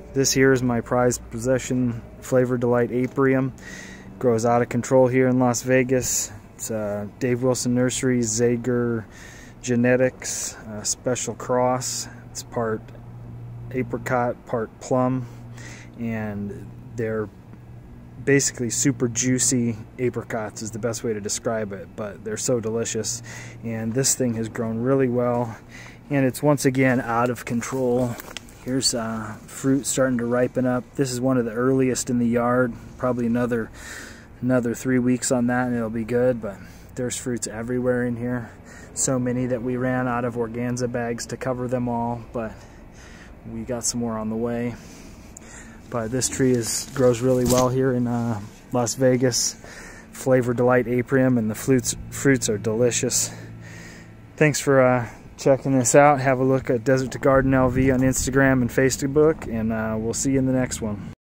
This here is my prized possession, Flavordelight Aprium. Grows out of control here in Las Vegas. It's Dave Wilson Nursery's Zaiger genetics, special cross. It's part apricot, part plum, and they're basically super juicy apricots is the best way to describe it, but they're so delicious. And this thing has grown really well, and it's once again out of control. Here's fruit starting to ripen up. This is one of the earliest in the yard. Probably another 3 weeks on that and it'll be good, but there's fruits everywhere in here. So many that we ran out of organza bags to cover them all, but we got some more on the way. But this tree grows really well here in Las Vegas. Flavordelight Aprium, and the fruits are delicious. Thanks for checking this out. Have a look at Desert to Garden LV on Instagram and Facebook, and we'll see you in the next one.